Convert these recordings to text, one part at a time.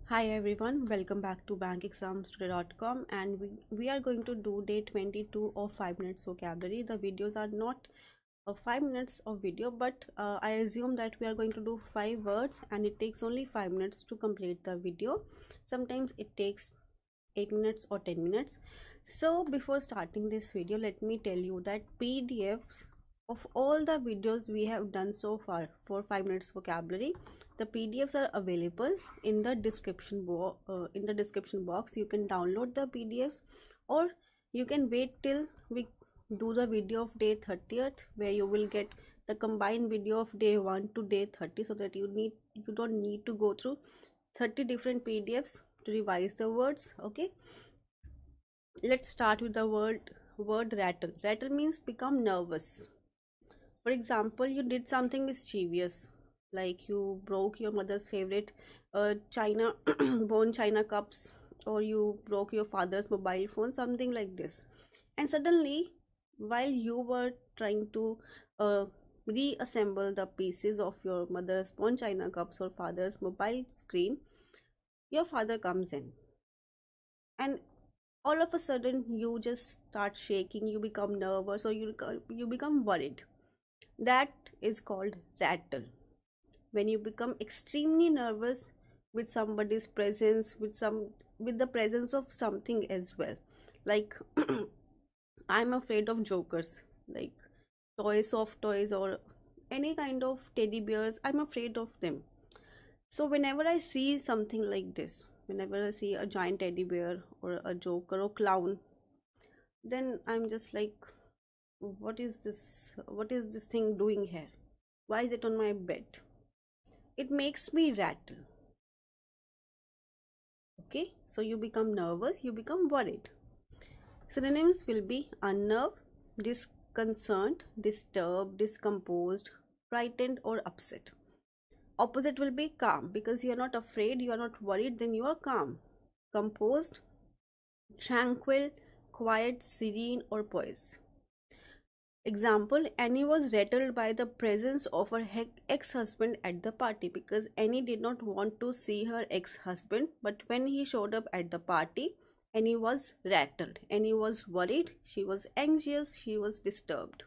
Hi everyone, welcome back to BankExamsToday.com, and we are going to do day 22 of 5 minutes vocabulary. The videos are not 5 minutes of video, but I assume that we are going to do 5 words and it takes only 5 minutes to complete the video. Sometimes it takes 8 minutes or 10 minutes. So before starting this video, let me tell you that PDFs of all the videos we have done so far for 5 minutes vocabulary, the PDFs are available in the description box. You can download the PDFs, or you can wait till we do the video of day 30th, where you will get the combined video of day 1 to day 30, so that you don't need to go through 30 different PDFs to revise the words. Okay, let's start with the word rattle. Rattle means become nervous. For example, you did something mischievous, like you broke your mother's favorite china bone china cups, or you broke your father's mobile phone, something like this. And suddenly, while you were trying to reassemble the pieces of your mother's bone china cups or father's mobile screen, your father comes in, and all of a sudden you just start shaking, you become nervous, or you become worried. That is called rattle. When you become extremely nervous with somebody's presence, with the presence of something as well, like I'm afraid of jokers, like toys, soft toys, or any kind of teddy bears. I'm afraid of them. So whenever I see something like this, whenever I see a giant teddy bear or a joker or clown, then I'm just like, what is this thing doing here? Why is it on my bed? It makes me rattle. Okay, so you become nervous, you become worried. Synonyms will be unnerved, disconcerted, disturbed, discomposed, frightened, or upset. Opposite will be calm, because you are not afraid, you are not worried, then you are calm. Composed, tranquil, quiet, serene, or poised. Example, Annie was rattled by the presence of her ex-husband at the party, because Annie did not want to see her ex-husband, but when he showed up at the party, Annie was rattled. Annie was worried, she was anxious, she was disturbed.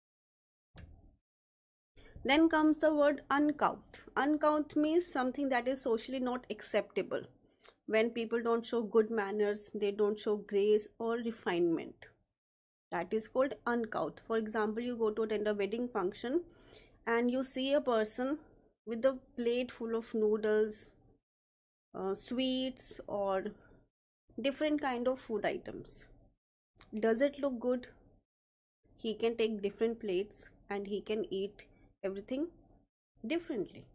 Then comes the word uncouth. Uncouth means something that is socially not acceptable. When people don't show good manners, they don't show grace or refinement. That is called uncouth. For example, you go to attend a wedding function and you see a person with a plate full of noodles, sweets, or different kind of food items. Does it look good? He can take different plates and he can eat everything differently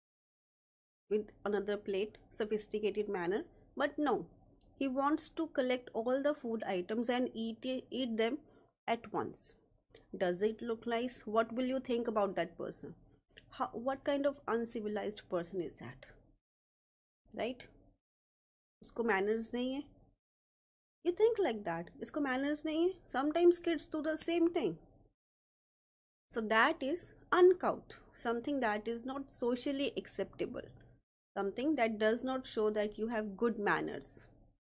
with another plate, sophisticated manner. But no, he wants to collect all the food items and eat them at once. Does it look nice? What will you think about that person? What kind of uncivilized person is that? Right? Usko manners nahi hai. You think like that. Isko manners nahi hai. Sometimes kids do the same thing. So that is uncouth. Something that is not socially acceptable. Something that does not show that you have good manners.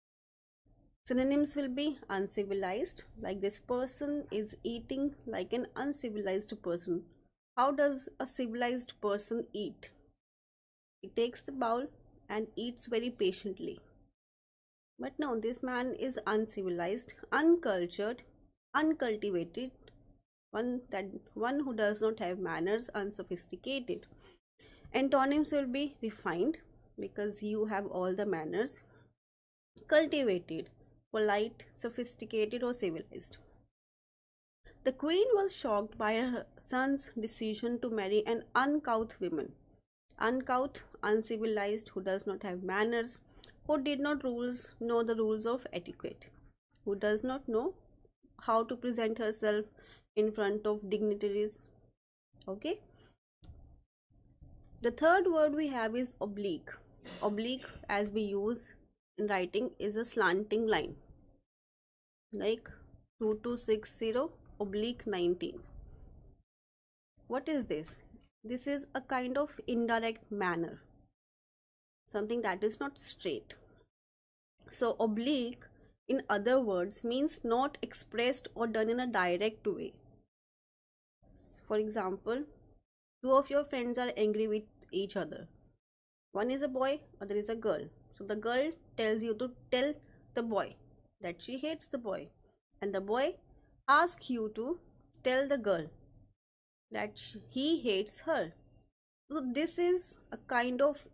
Synonyms will be uncivilized, like this person is eating like an uncivilized person. How does a civilized person eat? He takes the bowl and eats very patiently. But no, this man is uncivilized, uncultured, uncultivated, one who does not have manners, unsophisticated. Antonyms will be refined, because you have all the manners. Cultivated, polite, sophisticated, or civilized. The queen was shocked by her son's decision to marry an uncouth woman. Uncouth, uncivilized, who does not have manners, who did not know the rules of etiquette, who does not know how to present herself in front of dignitaries. Okay. The third word we have is oblique. Oblique, as we use in writing, is a slanting line, like 2260/19. What is this? This is a kind of indirect manner. something that is not straight. So oblique, in other words, means not expressed or done in a direct way. For example, two of your friends are angry with each other. One is a boy, other is a girl. So the girl tells you to tell the boy that she hates the boy, and the boy asks you to tell the girl that he hates her. So this is a kind of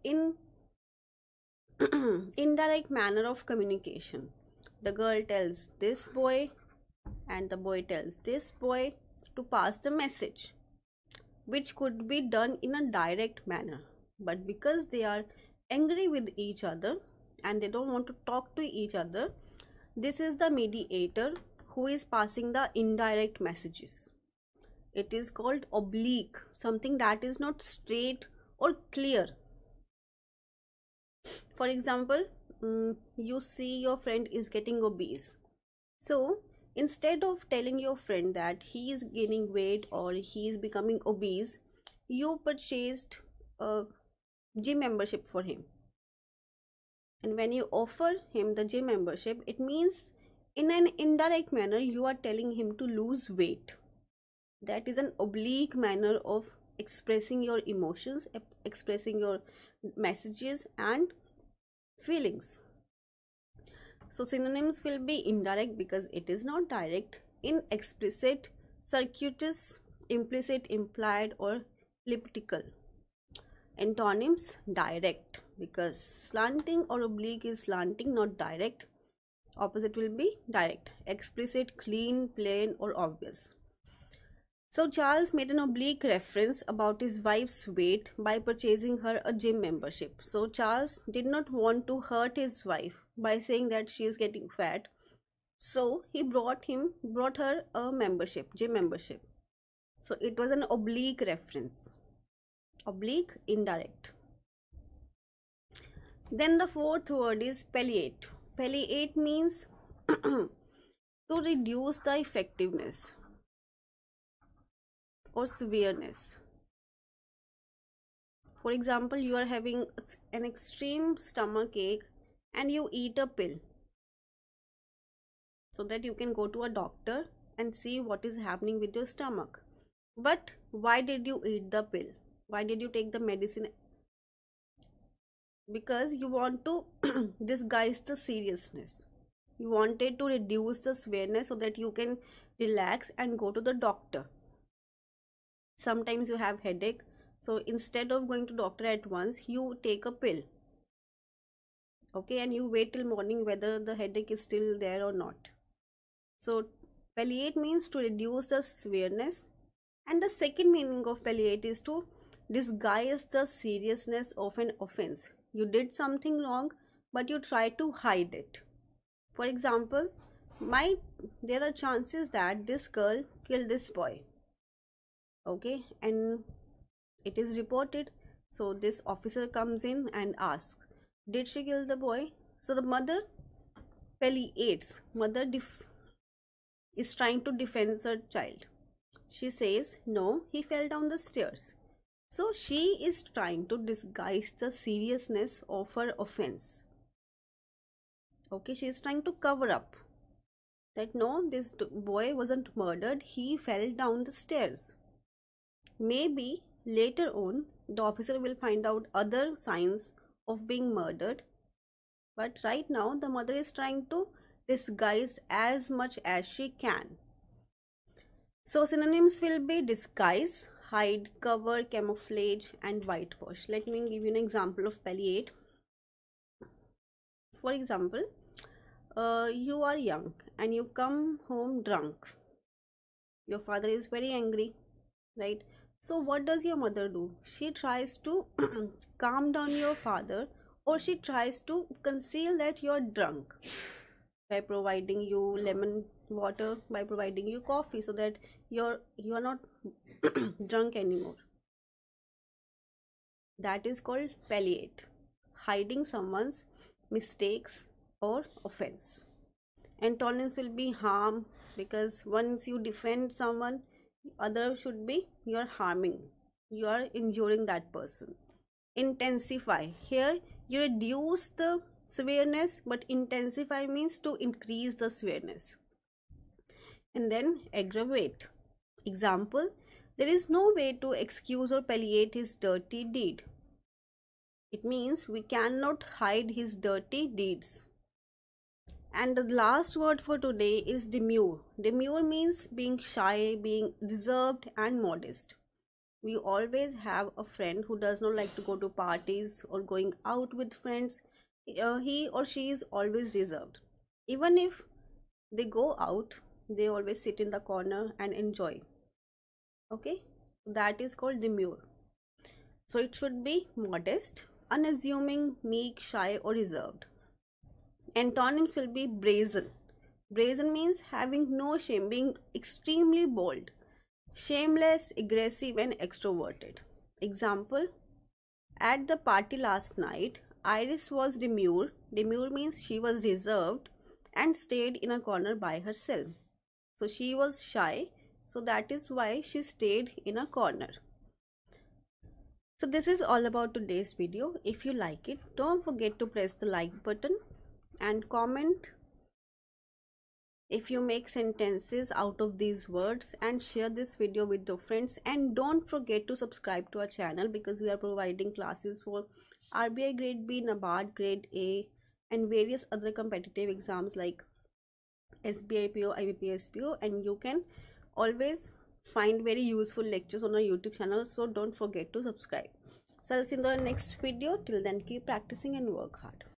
indirect manner of communication. The girl tells this boy and the boy tells this boy to pass the message, which could be done in a direct manner. But because they are angry with each other and they don't want to talk to each other, this is the mediator who is passing the indirect messages. It is called oblique, something that is not straight or clear. For example, you see your friend is getting obese. So instead of telling your friend that he is gaining weight or he is becoming obese, you purchased a gym membership for him. And when you offer him the gym membership, it means in an indirect manner you are telling him to lose weight. That is an oblique manner of expressing your emotions, expressing your messages and feelings. So synonyms will be indirect because it is not direct, inexplicit, circuitous, implicit, implied, or elliptical. Antonyms: direct, because slanting or oblique is slanting, not direct. Opposite will be direct. Explicit, clean, plain, or obvious. So Charles made an oblique reference about his wife's weight by purchasing her a gym membership. So Charles did not want to hurt his wife by saying that she is getting fat. So he brought her a membership, gym membership. So it was an oblique reference. Oblique, indirect. Then the fourth word is palliate. Palliate means to reduce the effectiveness or severeness. For example, you are having an extreme stomach ache and you eat a pill so that you can go to a doctor and see what is happening with your stomach. But why did you eat the pill? Why did you take the medicine? Because you want to disguise the seriousness. You wanted to reduce the severeness so that you can relax and go to the doctor. Sometimes you have headache, so instead of going to doctor at once, you take a pill, okay, and you wait till morning whether the headache is still there or not. So palliate means to reduce the severeness, and the second meaning of palliate is to disguise the seriousness of an offense. You did something wrong but you try to hide it. For example, there are chances that this girl killed this boy, okay, and it is reported. So this officer comes in and asks, did she kill the boy? So the mother palliates. Mother is trying to defend her child. She says, no, he fell down the stairs. So she is trying to disguise the seriousness of her offense. Okay, she is trying to cover up that no, this boy wasn't murdered, he fell down the stairs. Maybe later on the officer will find out other signs of being murdered, but right now the mother is trying to disguise as much as she can. So synonyms will be disguise, hide, cover, camouflage, and whitewash. Let me give you an example of palliate. For example, you are young and you come home drunk. Your father is very angry, right? So what does your mother do? She tries to calm down your father, or she tries to conceal that you are drunk by providing you lemon water, by providing you coffee, so that you are not drunk anymore. That is called palliate, hiding someone's mistakes or offense. Antonyms will be harm, because once you defend someone, other should be you are harming, you are injuring that person. Intensify, here You reduce the severeness, but intensify means to increase the severeness. And then aggravate. Example, there is no way to excuse or palliate his dirty deed. It means we cannot hide his dirty deeds. And the last word for today is demure. Demure means being shy, being reserved and modest. We always have a friend who does not like to go to parties or going out with friends. He or she is always reserved. Even if they go out, they always sit in the corner and enjoy. Okay, that is called demure. So it should be modest, unassuming, meek, shy or reserved. Antonyms will be brazen. Brazen means having no shame, being extremely bold, shameless, aggressive and extroverted. Example, at the party last night, Iris was demure. Demure means she was reserved and stayed in a corner by herself. So she was shy, so that is why she stayed in a corner. So this is all about today's video. If you like it, don't forget to press the like button and comment if you make sentences out of these words, and share this video with your friends. And don't forget to subscribe to our channel, because we are providing classes for RBI Grade B, NABARD Grade A and various other competitive exams like SBI PO, IBPS PO, and you can always find very useful lectures on our YouTube channel, so don't forget to subscribe. So I'll see you in the next video. Till then, keep practicing and work hard.